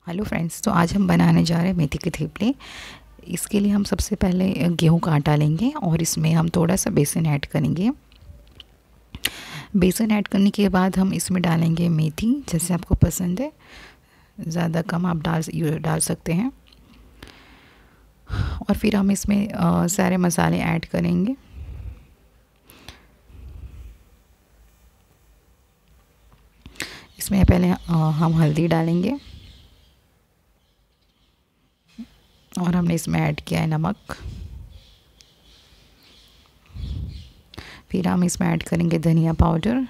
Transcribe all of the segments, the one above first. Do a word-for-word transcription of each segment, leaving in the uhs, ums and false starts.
Hello friends, तो आज हम बनाने जा रहे हैं मेथी के थेपले। इसके लिए हम सबसे पहले गेहूं का आटा लेंगे और इसमें हम थोड़ा सा बेसन ऐड करेंगे। बेसन ऐड करने के बाद हम इसमें डालेंगे मेथी, जैसे आपको पसंद है, ज़्यादा कम आप डाल डाल सकते हैं। और फिर हम इसमें आ, सारे मसाले ऐड करेंगे। इसमें पहले आ, हम हल्दी डालेंगे और हमने इसमें ऐड किया है नमक। फिर हम इसमें ऐड करेंगे धनिया पाउडर।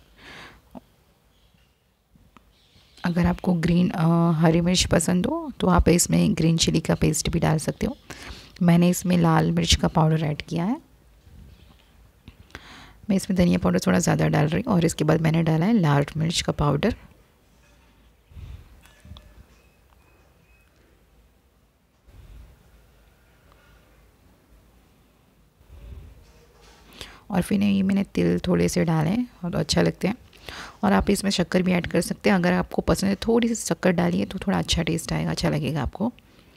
अगर आपको ग्रीन आ, हरी मिर्च पसंद हो तो आप इसमें ग्रीन चिली का पेस्ट भी डाल सकते हो। मैंने इसमें लाल मिर्च का पाउडर ऐड किया है। मैं इसमें धनिया पाउडर थोड़ा ज़्यादा डाल रही हूँ और इसके बाद मैंने डाला है लाल मिर्च का पाउडर। और फिर ये मैंने तिल थोड़े से डाले हैं और तो अच्छा लगते हैं। और आप इसमें शक्कर भी ऐड कर सकते हैं। अगर आपको पसंद है थोड़ी सी शक्कर डालिए तो थोड़ा अच्छा टेस्ट आएगा, अच्छा लगेगा आपको।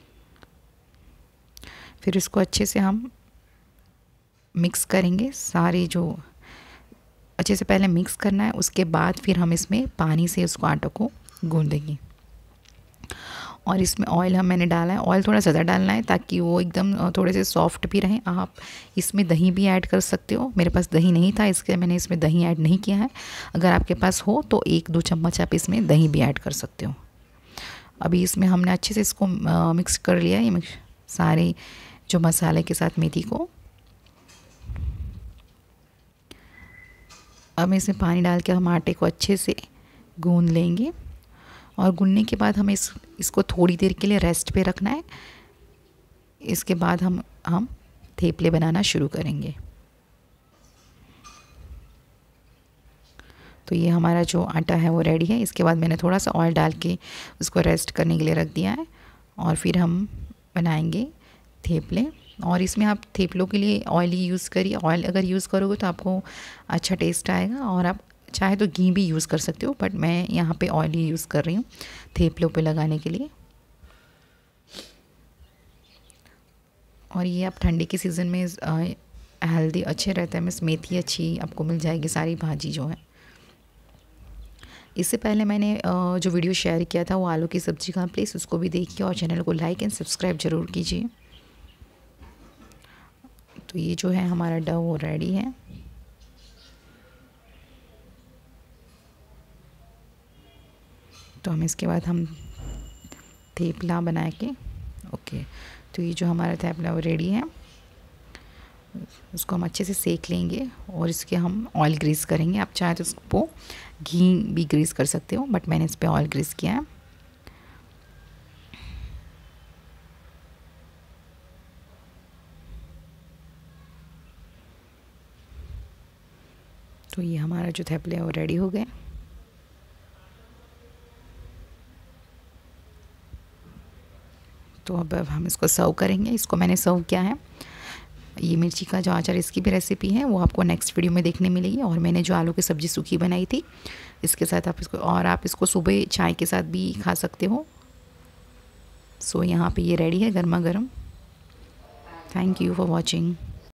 फिर इसको अच्छे से हम मिक्स करेंगे। सारे जो अच्छे से पहले मिक्स करना है, उसके बाद फिर हम इसमें पानी से उसको आटे को गूँधेंगे। और इसमें ऑयल हम मैंने डाला है। ऑयल थोड़ा ज़्यादा डालना है ताकि वो एकदम थोड़े से सॉफ्ट भी रहें। आप इसमें दही भी ऐड कर सकते हो। मेरे पास दही नहीं था, इसके मैंने इसमें दही ऐड नहीं किया है। अगर आपके पास हो तो एक दो चम्मच आप इसमें दही भी ऐड कर सकते हो। अभी इसमें हमने अच्छे से इसको मिक्स कर लिया है, ये सारे जो मसाले के साथ मेथी को। अब इसमें पानी डाल के हम आटे को अच्छे से गूँध लेंगे। और गूँधने के बाद हमें इस इसको थोड़ी देर के लिए रेस्ट पे रखना है। इसके बाद हम हम थेपले बनाना शुरू करेंगे। तो ये हमारा जो आटा है वो रेडी है। इसके बाद मैंने थोड़ा सा ऑयल डाल के उसको रेस्ट करने के लिए रख दिया है। और फिर हम बनाएंगे थेपले। और इसमें आप थेपलों के लिए ऑयल ही यूज़ करिए। ऑयल अगर यूज़ करोगे तो आपको अच्छा टेस्ट आएगा। और आप चाहे तो घी भी यूज़ कर सकते हो, बट मैं यहाँ पे ऑयल ही यूज़ कर रही हूँ थेपलों पे लगाने के लिए। और ये आप ठंडी के सीज़न में हेल्दी अच्छे रहता है। मिस मेथी अच्छी आपको मिल जाएगी, सारी भाजी जो है। इससे पहले मैंने जो वीडियो शेयर किया था वो आलू की सब्ज़ी का, प्लीज़ उसको भी देखिए और चैनल को लाइक एंड सब्सक्राइब ज़रूर कीजिए। तो ये जो है हमारा डो वो रेडी है। तो हम इसके बाद हम थेपला बना के ओके। तो ये जो हमारा थेपला वो रेडी है। उसको हम अच्छे से सेक लेंगे और इसके हम ऑयल ग्रीस करेंगे। आप चाहे तो उसको घी भी ग्रीस कर सकते हो, बट मैंने इस पर ऑयल ग्रीस किया है। तो ये हमारा जो थेपले है वो रेडी हो गए। तो अब अब हम इसको सर्व करेंगे। इसको मैंने सर्व किया है। ये मिर्ची का जो अचार, इसकी भी रेसिपी है, वो आपको नेक्स्ट वीडियो में देखने मिलेगी। और मैंने जो आलू की सब्ज़ी सूखी बनाई थी, इसके साथ आप इसको, और आप इसको सुबह चाय के साथ भी खा सकते हो। सो यहाँ पे ये रेडी है गर्मा गर्म। Thank you for watching.